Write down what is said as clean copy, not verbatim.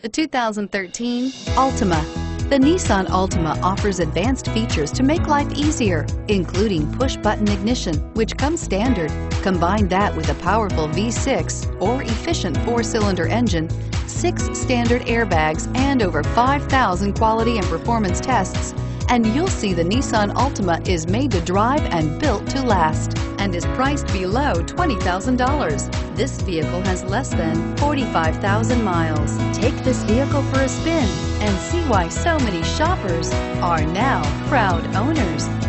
The 2013 Altima. The Nissan Altima offers advanced features to make life easier, including push-button ignition, which comes standard. Combine that with a powerful V6 or efficient 4-cylinder engine, 6 standard airbags, and over 5,000 quality and performance tests, and you'll see the Nissan Altima is made to drive and built to last, and is priced below $20,000. This vehicle has less than 45,000 miles. Take this vehicle for a spin and see why so many shoppers are now proud owners.